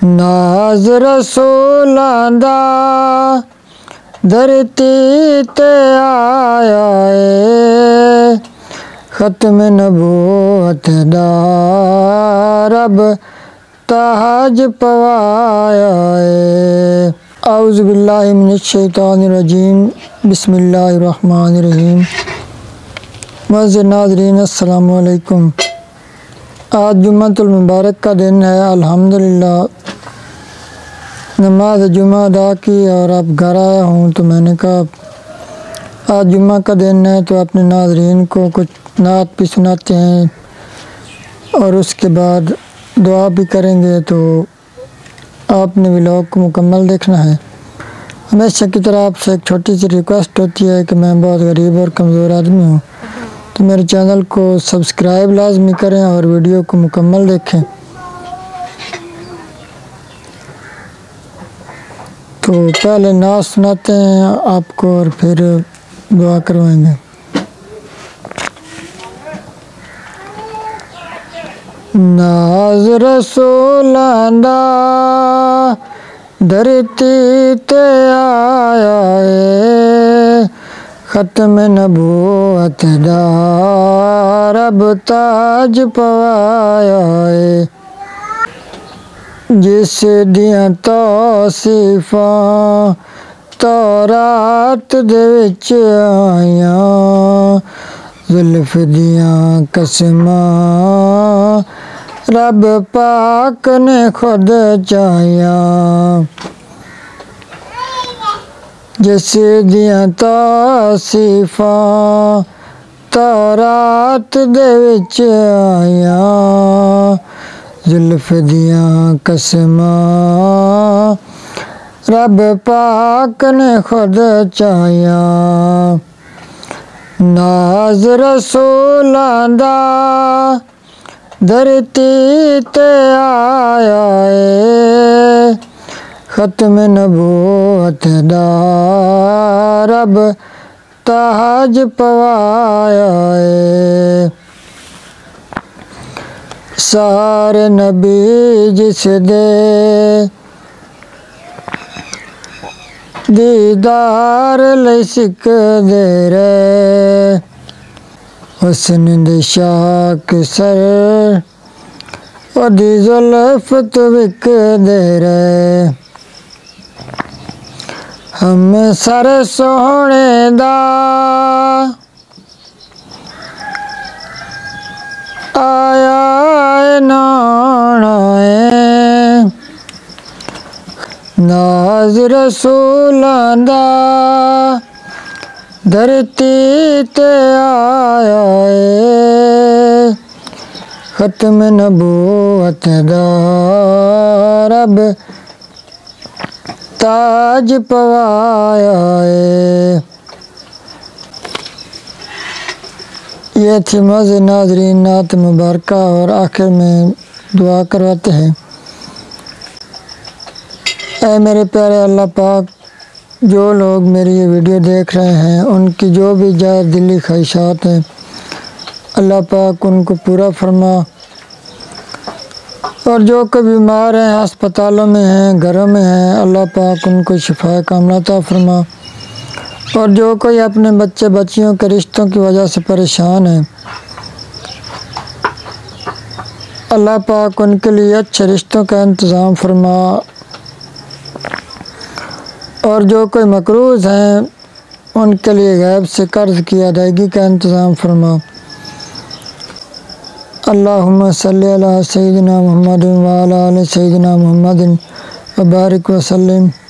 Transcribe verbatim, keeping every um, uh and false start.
ناز رسولاں دا دھرتی تے آیا اے، ختم نبوت دا رب تاج پوایا اے۔ اعوذ باللہ من الشیطان الرجیم، بسم اللہ الرحمن الرحیم۔ معزز ناظرین السلام علیکم۔ آج جمعۃ المبارک کا دن ہے، الحمدللہ نماز جمعہ ادا کی اور اب گھر آیا ہوں تو میں نے کہا آج جمعہ کا دن ہے تو اپنے ناظرین کو کچھ نعت بھی سناتے ہیں اور اس کے بعد دعا بھی کریں گے، تو آپ نے ولاگ کو مکمل دیکھنا ہے۔ ہمیشہ کی طرح آپ سے ایک چھوٹی سی ریکویسٹ ہوتی ہے کہ میں بہت غریب اور کمزور آدمی ہوں، تو میرے چینل کو سبسکرائب لازمی کریں اور ویڈیو کو مکمل دیکھیں۔ تو پہلے نعت سناتے ہیں آپ کو اور پھر دعا کروائیں گے۔ ناز رسولاں دا دھرتی تے آیا اے، ختم نبوت دا رب تاج پوایا اے۔ جس دیاں توصیفاں تورات دے وچ آیاں، زلف دیاں قسماں رب پاک نے خود چاہیاں۔ جس دیاں توصیفاں تورات دے وچ آیاں، زلف دیاں قسماں رب پاک نے خود چاہیاں۔ ناز رسولاں دا دھرتی تے آیا اے، ختم نبوت دا رب تاج پوایا اے۔ سارے نبی جس دے دیدار لئی سکدے رہے، حسن دے شاک سر اودی زلف تو وکدے رہے۔ ہم سر سوہنے دا آیا اے نانا اے، ناز رسولاں دا دھرتی تے آیا اے، ختم نبوت دا رب تاج پوایا اے۔ یہ تھی معزز ناظرین نعت مبارکہ، اور آخر میں دعا کرواتے ہیں۔ اے میرے پیارے اللہ پاک، جو لوگ میری یہ ویڈیو دیکھ رہے ہیں ان کی جو بھی جائز دلی خواہشات ہیں اللہ پاک ان کو پورا فرما، اور جو کوئی بیمار ہیں ہسپتالوں میں ہیں گھروں میں ہیں اللہ پاک ان کو شفا کاملہ عطا فرما، اور جو کوئی اپنے بچے بچیوں کے رشتوں کی وجہ سے پریشان ہیں اللہ پاک ان کے لیے اچھے رشتوں کا انتظام فرما، اور جو کوئی مقروض ہیں ان کے لیے غیب سے قرض کی ادائیگی کا انتظام فرما۔ اللہم صلی علی سیدنا محمد وعلی آل سیدنا محمد وبارک وسلم۔